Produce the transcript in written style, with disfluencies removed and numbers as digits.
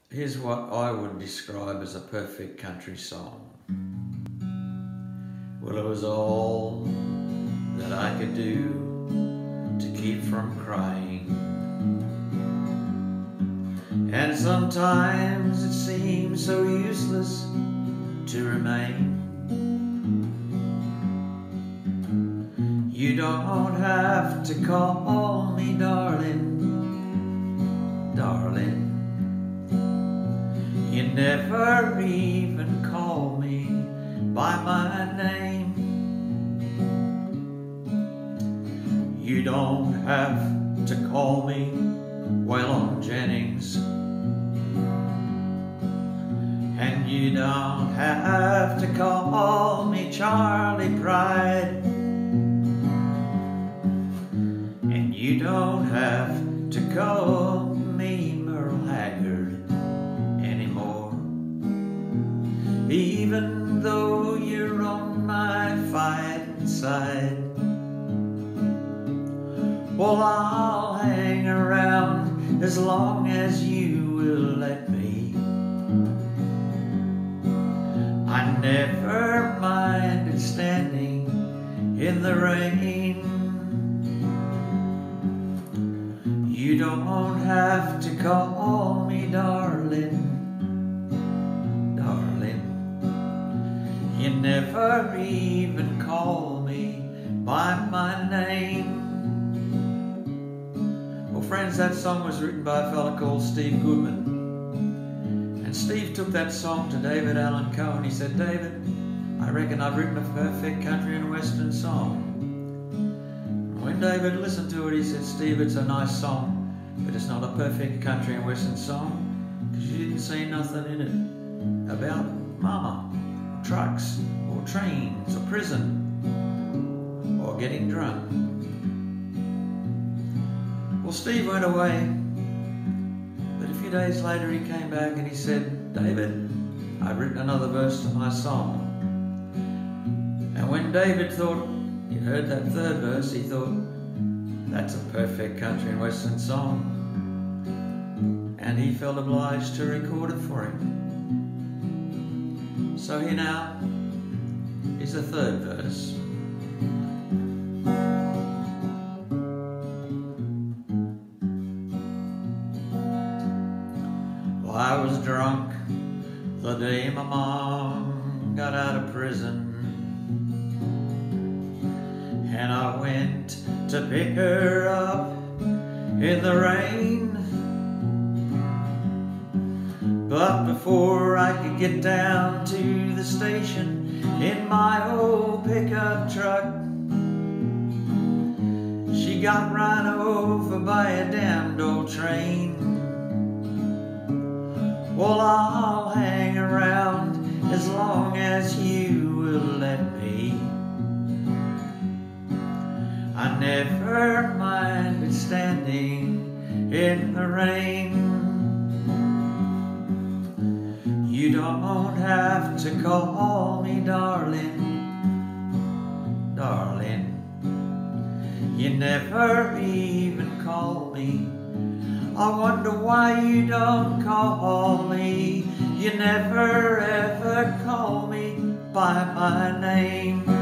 Here's what I would describe as a perfect country song. Well, it was all that I could do to keep from crying, and sometimes it seems so useless to remain. You don't have to call me darling, darling. You never even call me by my name. You don't have to call me Waylon Jennings, and you don't have to call me Charlie Pride, and you don't have to call me Merle Haggard anymore, even though you're on my fighting side. Well, I'll hang around as long as you will let me. I never minded standing in the rain. You don't have to call me darling, darling. You never even call me by my name. Well, friends, that song was written by a fella called Steve Goodman. And Steve took that song to David Allan Coe and he said, David, I reckon I've written a perfect country and western song. When David listened to it, he said, Steve, it's a nice song, but it's not a perfect country and western song because you didn't say nothing in it about mama, or trucks, or trains, or prison, or getting drunk. Well, Steve went away, but a few days later he came back and he said, David, I've written another verse to my song. And when David thought he'd heard that third verse, he thought, that's a perfect country and western song. And he felt obliged to record it for him. So here now is the third verse. Well, I was drunk the day my mom got out of prison, and I went to pick her up in the rain. But before I could get down to the station in my old pickup truck, she got run over by a damned old train. Well, I'll hang around as long as you will let me. I never minded standing in the rain. You don't have to call me darling, darling. You never even call me. I wonder why you don't call me. You never ever call me by my name.